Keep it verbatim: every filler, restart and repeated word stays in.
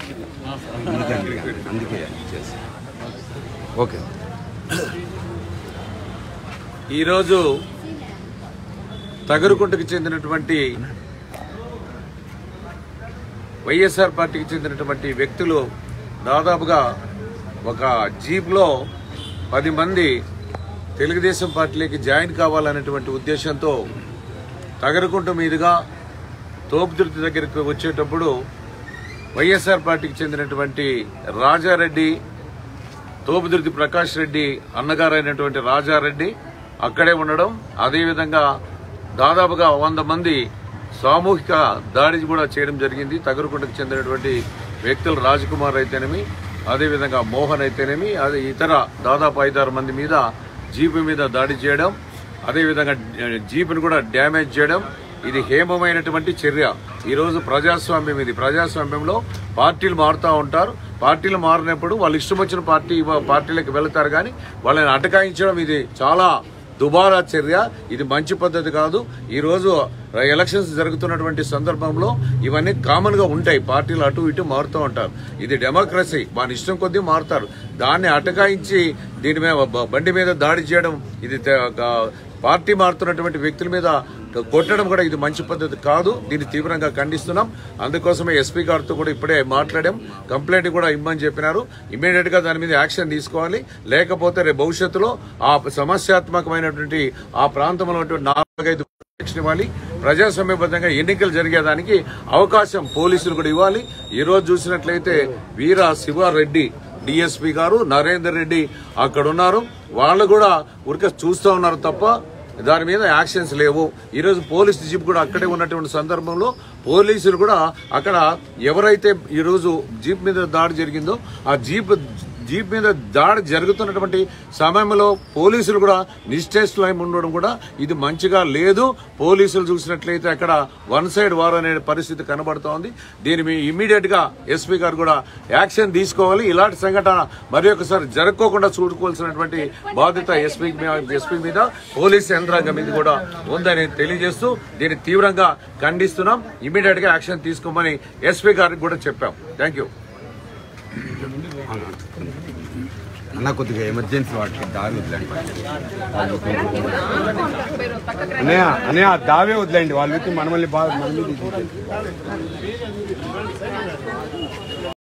అందుకే ఓకే. ఈరోజు తగరుకుంటకు చెందినటువంటి వైఎస్ఆర్ పార్టీకి చెందినటువంటి వ్యక్తులు దాదాపుగా ఒక జీప్లో పది మంది తెలుగుదేశం పార్టీలోకి జాయిన్ కావాలనేటువంటి ఉద్దేశంతో తగరుకుంట మీదుగా తోపుదుర్తి దగ్గరికి వచ్చేటప్పుడు వైఎస్ఆర్ పార్టీకి చెందినటువంటి రాజారెడ్డి, తోపుదుర్తి ప్రకాష్ రెడ్డి అన్నగారైనటువంటి రాజారెడ్డి అక్కడే ఉండడం, అదేవిధంగా దాదాపుగా వంద మంది సామూహిక దాడి కూడా చేయడం జరిగింది. తగరుకుంటకు చెందినటువంటి వ్యక్తులు రాజ్కుమార్ అయితేనేమి, అదేవిధంగా మోహన్ అయితేనేమి, అదే ఇతర దాదాపు ఐదారు మంది మీద జీపు మీద దాడి చేయడం, అదేవిధంగా జీపును కూడా డ్యామేజ్ చేయడం. ఇది హేమమైనటువంటి చర్య. ఈరోజు ప్రజాస్వామ్యం, ఇది ప్రజాస్వామ్యంలో పార్టీలు మారుతూ ఉంటారు. పార్టీలు మారినప్పుడు వాళ్ళు ఇష్టం వచ్చిన పార్టీ పార్టీలకు వెళతారు, కానీ వాళ్ళని అటకాయించడం ఇది చాలా దుబారా చర్య. ఇది మంచి పద్ధతి కాదు. ఈరోజు ఎలక్షన్స్ జరుగుతున్నటువంటి సందర్భంలో ఇవన్నీ కామన్ గా ఉంటాయి. పార్టీలు అటు ఇటు మారుతూ ఉంటారు. ఇది డెమోక్రసీ, మన ఇష్టం కొద్దీ మారుతారు. దాన్ని అటకాయించి దీని మీద బండి మీద దాడి చేయడం, ఇది పార్టీ మారుతున్నటువంటి వ్యక్తుల మీద కొట్టడం కూడా ఇది మంచి పద్ధతి కాదు. దీన్ని తీవ్రంగా ఖండిస్తున్నాం. అందుకోసమే ఎస్పీ గారితో కూడా ఇప్పుడే మాట్లాడాం. కంప్లైంట్ కూడా ఇమ్మని చెప్పినారు. ఇమీడియట్ గా దాని మీద యాక్షన్ తీసుకోవాలి. లేకపోతే రేపు భవిష్యత్తులో ఆ సమస్యాత్మకమైనటువంటి ఆ ప్రాంతంలో నాలుగైదు ప్రొటెక్షన్ ఇవ్వాలి. ప్రజాస్వామ్యబద్ధంగా ఎన్నికలు జరిగేదానికి అవకాశం పోలీసులు కూడా ఇవ్వాలి. ఈ రోజు చూసినట్లయితే వీర శివారెడ్డి డిఎస్పీ గారు, నరేందర్ రెడ్డి అక్కడ ఉన్నారు. వాళ్ళు కూడా ఊరికే చూస్తూ ఉన్నారు తప్ప దాని మీద యాక్షన్స్ లేవు. ఈరోజు పోలీసు జీప్ కూడా అక్కడే ఉన్నటువంటి సందర్భంలో పోలీసులు కూడా అక్కడ ఎవరైతే ఈరోజు జీప్ మీద దాడి జరిగిందో ఆ జీప్ జీప్ మీద దాడి జరుగుతున్నటువంటి సమయంలో పోలీసులు కూడా నిశ్చేష్టులై ఉండడం కూడా ఇది మంచిగా లేదు. పోలీసులు చూసినట్లయితే అక్కడ వన్ సైడ్ వార్ అనే పరిస్థితి కనబడుతోంది. దీని మీద ఇమ్మీడియట్ గా ఎస్పీ గారు కూడా యాక్షన్ తీసుకోవాలి. ఇలాంటి సంఘటన మరి ఒకసారి జరగకోకుండా చూడుకోవాల్సినటువంటి బాధ్యత ఎస్పీ ఎస్పీ మీద, పోలీసు యంత్రాంగం మీద కూడా ఉందని తెలియజేస్తూ దీన్ని తీవ్రంగా ఖండిస్తున్నాం. ఇమ్మీడియట్ గా యాక్షన్ తీసుకోమని ఎస్పీ గారికి కూడా చెప్పాం. Thank you. అన్న కొద్దిగా ఎమర్జెన్సీ వాటికి దావి వదిలేండి అన్నయ్య, అన్నయ్య దావే వదిలేండి. వాళ్ళకి మనమల్ని బాగా మన మీద